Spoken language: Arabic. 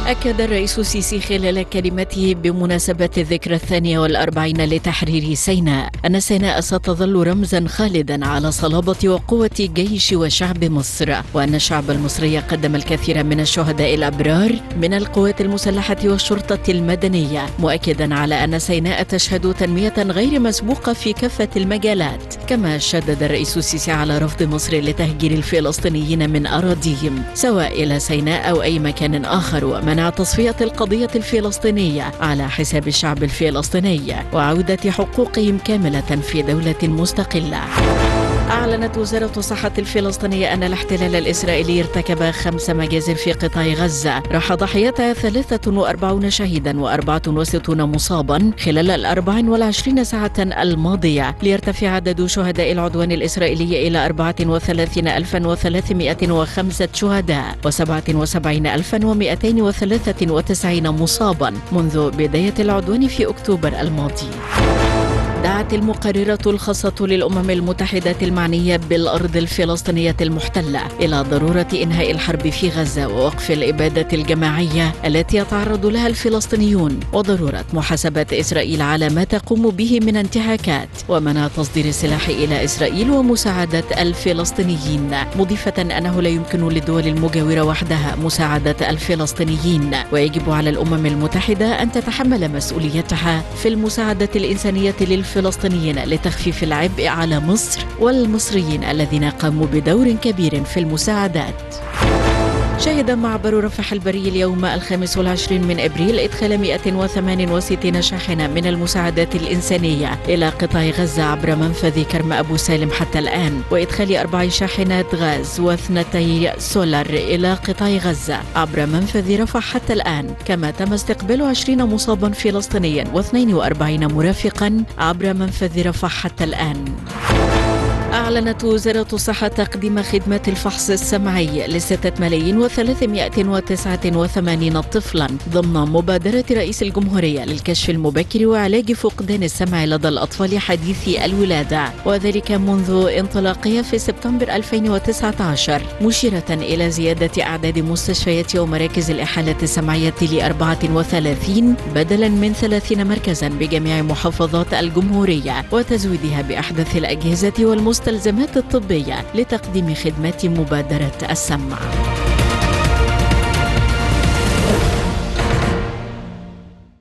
أكد الرئيس السيسي خلال كلمته بمناسبة الذكرى 42 لتحرير سيناء أن سيناء ستظل رمزا خالدا على صلابة وقوة جيش وشعب مصر، وأن الشعب المصري قدم الكثير من الشهداء الأبرار من القوات المسلحة والشرطة المدنية، مؤكدا على أن سيناء تشهد تنمية غير مسبوقة في كافة المجالات. كما شدد الرئيس السيسي على رفض مصر لتهجير الفلسطينيين من أراضيهم سواء إلى سيناء أو أي مكان آخر، ومنع تصفية القضية الفلسطينية على حساب الشعب الفلسطيني وعودة حقوقهم كاملة في دولة مستقلة. أعلنت وزارة الصحة الفلسطينية أن الاحتلال الإسرائيلي ارتكب 5 مجازر في قطاع غزة راح ضحيتها 43 شهيدا و64 مصابا خلال 24 ساعة الماضية، ليرتفع عدد شهداء العدوان الإسرائيلي إلى 34305 شهداء و77293 مصابا منذ بداية العدوان في أكتوبر الماضي. دعت المقررة الخاصة للأمم المتحدة المعنية بالأرض الفلسطينية المحتلة إلى ضرورة إنهاء الحرب في غزة ووقف الإبادة الجماعية التي يتعرض لها الفلسطينيون، وضرورة محاسبة إسرائيل على ما تقوم به من انتهاكات، ومنع تصدير السلاح إلى إسرائيل ومساعدة الفلسطينيين، مضيفة أنه لا يمكن للدول المجاورة وحدها مساعدة الفلسطينيين، ويجب على الأمم المتحدة أن تتحمل مسؤوليتها في المساعدة الإنسانية للفلسطينيين لتخفيف العبء على مصر والمصريين الذين قاموا بدور كبير في المساعدات. شهد معبر رفح البري اليوم 25 من أبريل إدخال 168 شاحنة من المساعدات الإنسانية إلى قطاع غزة عبر منفذ كرم أبو سالم حتى الآن، وإدخال 4 شاحنات غاز و2 سولار إلى قطاع غزة عبر منفذ رفح حتى الآن، كما تم استقبال 20 مصابا فلسطينيا و42 مرافقا عبر منفذ رفح حتى الآن. أعلنت وزارة الصحة تقديم خدمات الفحص السمعي ل600,389 طفلا ضمن مبادرة رئيس الجمهورية للكشف المبكر وعلاج فقدان السمع لدى الأطفال حديثي الولادة، وذلك منذ انطلاقها في سبتمبر 2019، مشيرة إلى زيادة أعداد مستشفيات ومراكز الإحالة السمعية ل 34 بدلا من 30 مركزا بجميع محافظات الجمهورية، وتزويدها بأحدث الأجهزة والمستلزمات الطبية لتقديم خدمات مبادرة السمع.